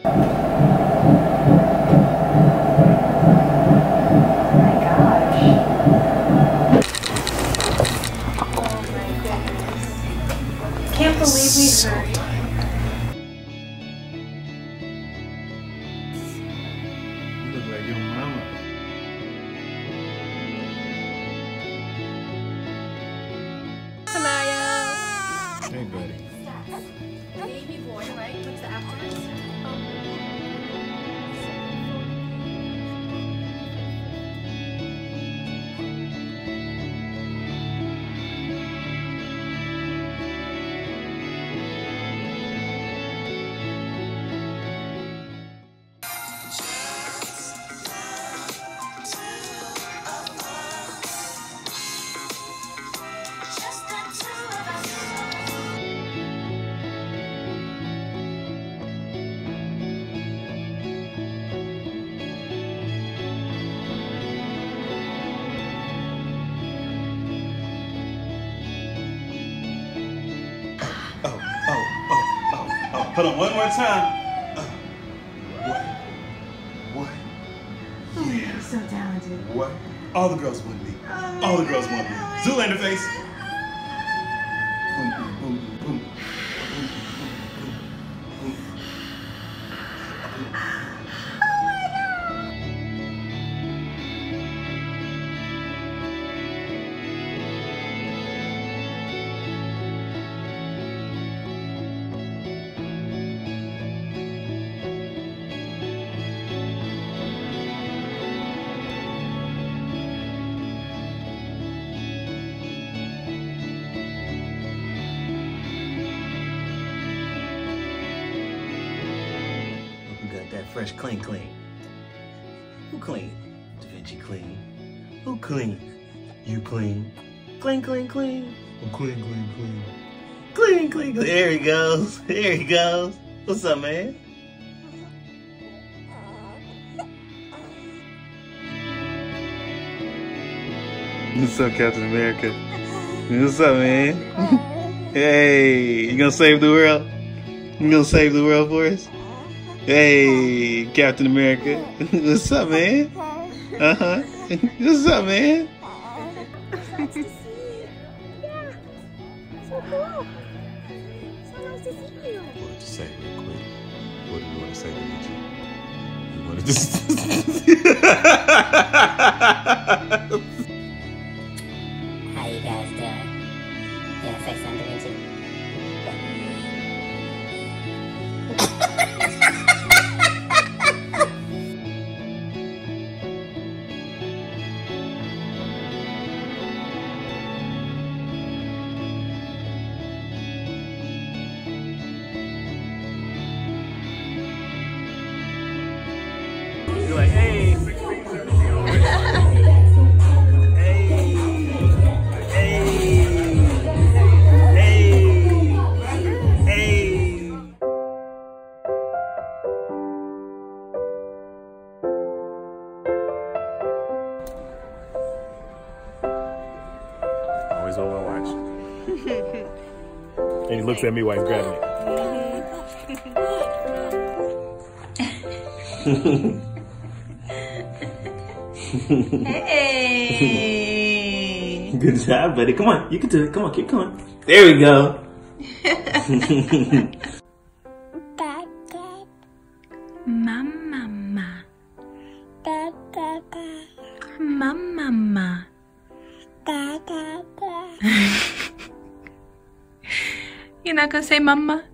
Can't believe we hurt. You look like your mama. Hey, buddy. Baby boy, right? What's the afterwards? Hold on, one more time. What? Oh, you're so talented. What? All the girls want me. All the girls want me. Zoolander face. Boom, boom, boom, boom. That fresh clean. Who clean? Da Vinci clean. Who clean? You clean. Clean. Who clean. Clean. There he goes. What's up, man? What's up, Captain America? What's up, man? Hey, you gonna save the world? You gonna save the world for us? Hey, Captain America. What's up, man? What's up, man? Nice to see you. Yeah. So cool. So nice to see you. What to say real quick? What do you want to say to Vinci? You want to just... How you guys doing? You wanna say something to Vinci? You're like, hey. Always over my watch. And he looks at me while he's grabbing it. Hey. Good job, buddy. Come on, you can do it. Come on, keep going. There we go. Mama. You're not gonna say mama?